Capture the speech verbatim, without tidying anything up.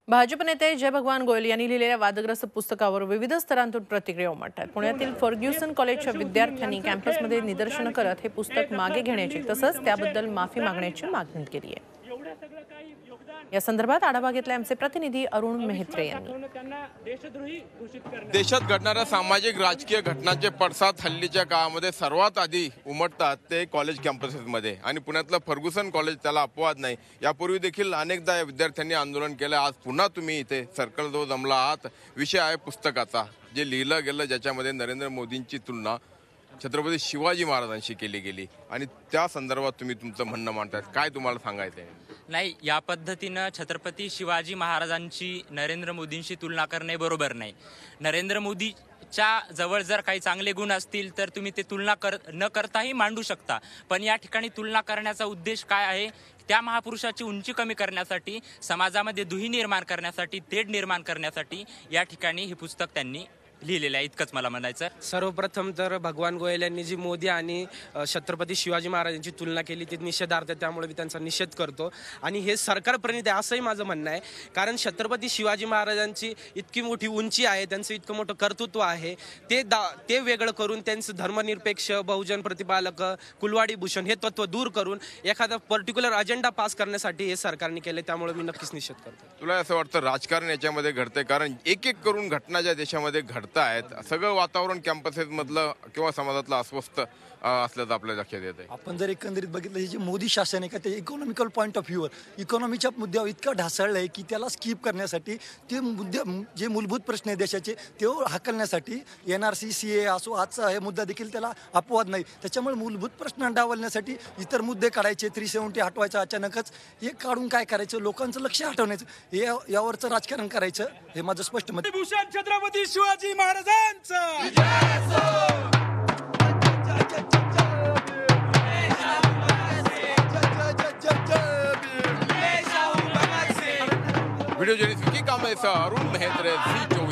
भाजप नेते जय भगवान गोयल यांनी लिहिलेल्या वादग्रस्त पुस्तकावर विविध स्तरांतून प्रतिक्रिया उमटतात। पुण्यातील फर्ग्युसन कॉलेजच्या विद्यार्थ्यांनी कॅम्पसमध्ये निदर्शनं करत हे पुस्तक मागे घेण्याची तसंच त्याबद्दल माफी मागण्याची मागणी केली आहे। या संदर्भात आढावा घेतला आमचे प्रतिनिधी अरुण मेहत्रे यांनी। देशात घडणाऱ्या सामाजिक राजकीय घटनांचे पडसाद हल्लीच्या काळामध्ये सर्वात आधी उमटतात ते कॉलेज कॅम्पसेसमध्ये आणि पुण्यातलं फर्ग्युसन कॉलेज त्याला अपवाद नाही। यापूर्वी देखील अनेकदा या विद्यार्थ्यांनी आंदोलन केलं। आज पुन्हा तुम्ही इथे सर्कलजवळ जमला आहात। विषय आहे पुस्तकाचा, जे लिहिलं गेलं ज्याच्यामध्ये नरेंद्र मोदींची तुलना छत्रपती शिवाजी महाराजांशी केली गेली आणि त्या संदर्भात तुम्ही तुमचं म्हणणं मांडताय। काय तुम्हाला सांगायचं आहे? नाही, या पद्धतीनं छत्रपती शिवाजी महाराजांची नरेंद्र मोदींशी तुलना करणे बरोबर नाही। नरेंद्र मोदीच्या जवळ जर काही चांगले गुण असतील तर तुम्ही ते तुलना कर न करताही मांडू शकता, पण या ठिकाणी तुलना करण्याचा उद्देश काय आहे? त्या महापुरुषाची उंची कमी करण्यासाठी, समाजामध्ये दुही निर्माण करण्यासाठी, तेढ निर्माण करण्यासाठी या ठिकाणी हे पुस्तक त्यांनी लिहिलेलं आहे, इतकंच मला म्हणायचं। सर्वप्रथम तर भगवान गोयल यांनी जी मोदी आणि छत्रपती शिवाजी महाराजांची तुलना केली ती निषेधार्थ, त्यामुळे मी त्यांचा निषेध करतो आणि हे सरकार प्रणित आहे असंही माझं म्हणणं आहे। कारण छत्रपती शिवाजी महाराजांची इतकी मोठी उंची आहे, त्यांचं इतकं मोठं कर्तृत्व आहे, ते दा ते वेगळं करून त्यांचं धर्मनिरपेक्ष, बहुजन प्रतिपालक, कुलवाडी भूषण हे तत्व दूर करून एखादा पर्टिक्युलर अजेंडा पास करण्यासाठी हे सरकारने केले, त्यामुळे मी नक्कीच निषेध करतो। तुला असं वाटतं राजकारण याच्यामध्ये घडतंय? कारण एक एक करून घटना ज्या देशामध्ये घडत आहेत, सगळं वातावरण कॅम्पसेस मधलं किंवा समाजातलं अस्वस्थ असल्याचं आपल्या लक्षात येत आहे। आपण जर एकंदरीत बघितलं, हे जे मोदी शासन आहे का ते इकॉनॉमिकल पॉईंट ऑफ व्ह्यूवर इकॉनॉमीच्या मुद्द्यावर इतकं ढासळलं आहे की त्याला स्किप करण्यासाठी, ते मुद्दे जे मूलभूत प्रश्न आहे देशाचे ते हाकलण्यासाठी N R C C A असो, आजचा हे मुद्दा देखील त्याला अपवाद नाही। त्याच्यामुळे मूलभूत प्रश्न डावलण्यासाठी इतर मुद्दे काढायचे, थ्री सेव्हन्टी हटवायचं अचानकच, हे काढून काय करायचं, लोकांचं लक्ष हटवण्याचं, हे यावरचं राजकारण करायचं, हे माझं स्पष्ट मत। भूषण छत्रपती शिवाजी महाराजांचं वीडियो जर्नलिस्ट विकी कांबळे सह अरुण मेहत्रे, झी चोवीस।